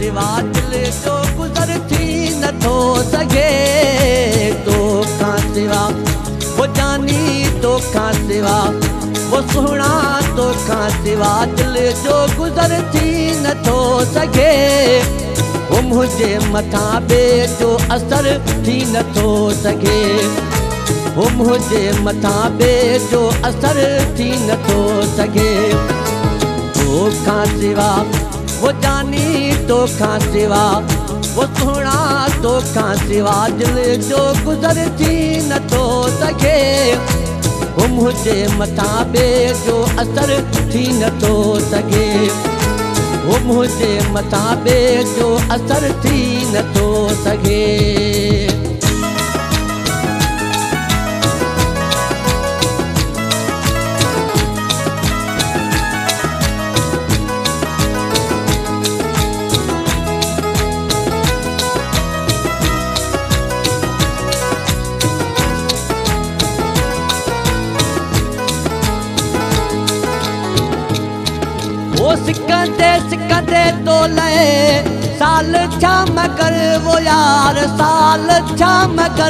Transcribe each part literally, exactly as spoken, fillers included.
सिवा दिल जो गुज़र थी नथो सघे। तोखां सिवा वो जानी तोखां सिवा वो सुहिणा तोखां सिवा दिल जो गुज़र थी नथो सघे। वो मुंहिंजे मथां ॿिए जो असर थी नथो सघे। वो मुंहिंजे मथां ॿिए जो असर थी नथो सघे। तोखां सिवा वो जानी तोखां सिवा वो सुहिणा तोखां सिवा दिल जो गुज़र थी नथो सघे। वो मुंहिंजे मथां ॿिए जो असर थी नथो सघे। वो मुंहिंजे मथां ॿिए जो असर थी नथो सघे। वो सिकंदे सिकंदे तो लए साल छा मगर वो यार साल छा मगर।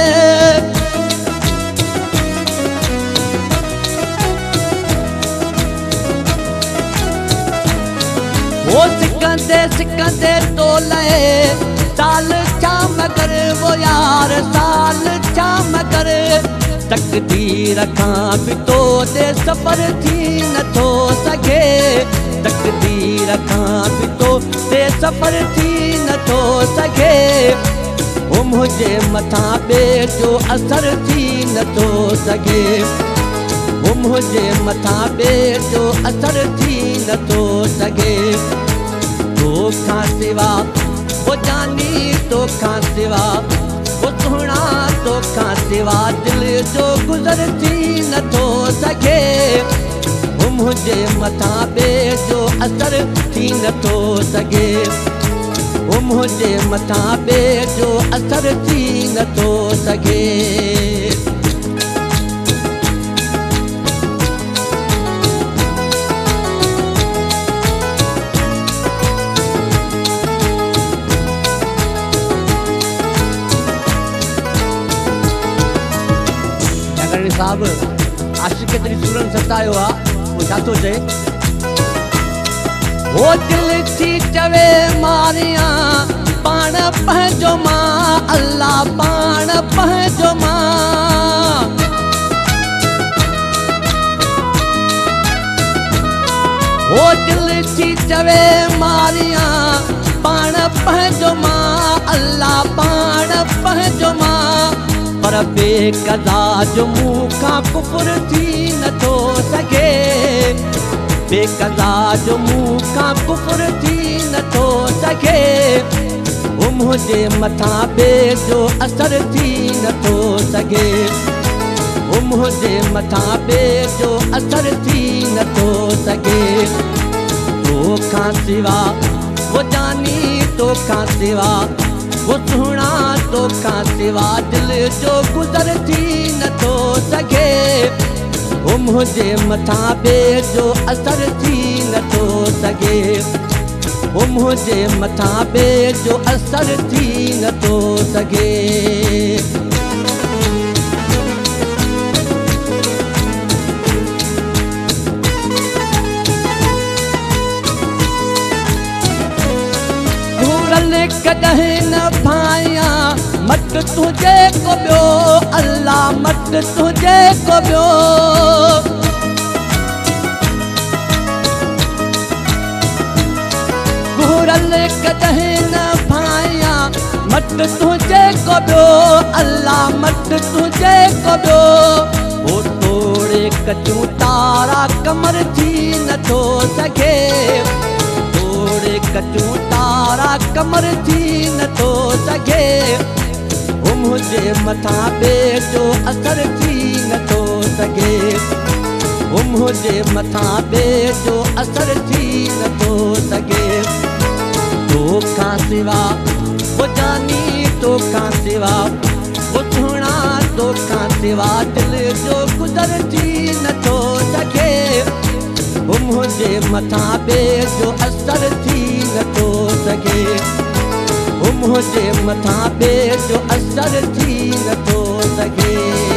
वो सिकंदे सिकंदे तो लए साल छा मगर वो यार साल छा मगर। तकदीर खां बि तो ते सफ़र थी नथो सघे। तकदीर खां बि तो ते सफ़र थी नथो सघे। वो मुंहिंजे मथां ॿिए जो असर थी नथो सघे। वो मुंहिंजे मथां ॿिए जो असर थी नथो सघे। तोखां सिवा वो जानी तोखां सिवा वो सुहिणा तोखां सिवा दिल जो गुज़र थी नथो सघे। वो मुंहिंजे मथां ॿिए जो असर थी नथो सघे। वो मुंहिंजे मथां ॿिए जो असर थी नथो सघे। साहब आशिक तेरी सूरन सतायो आ वो छा थो चए। वो दिल थी चवे मारिया पाण पंहिंजो मां अल्लाह पाण पंहिंजो मां। वो दिल थी चवे मारिया पाण पंहिंजो मां अल्लाह पाण पंहिंजो मां। पर बेक़ज़ा जो मुंह खां कुफ़ुर थी नथो सघे। बेक़ज़ा जो मुंह खां कुफ़ुर थी नथो सघे। वो मुंहिंजे मथां ॿिए जो असर थी नथो सघे। वो मुंहिंजे मथां ॿिए जो असर थी नथो सघे। तोखां सिवा वो जानी तोखां सिवा वो सुहिणा तोखां सिवा दिल जो गुज़र थी नथो सघे। वो मुंहिंजे मथां ॿिए जो असर थी नथो सघे। वो मुंहिंजे मथां ॿिए जो असर थी नथो सघे। कॾहिं न भाया मट तुझे को ॿियो अल्लाह मट तुझे को ॿियो। घुरल कॾहिं न भाया मट तुझे को ॿियो अल्लाह मट तुझे को ॿियो। वो तोड़े कचूं तारा कमर थी नथो सघे। कचूं तारा कमर थी नथो सघे। वो मुंहिंजे मथां ॿिए जो असर थी नथो सघे। वो मुंहिंजे मथां ॿिए जो असर थी नथो सघे। तोखां सिवा वो जानी तोखां सिवा वो सुहिणा तोखां सिवा दिल जो गुज़र थी नथो सघे। वो मुंहिंजे जे मथां ॿिए जो असर थी नथो सघे मुंहिंजे मथां ॿिए जो असर थी नथो सघे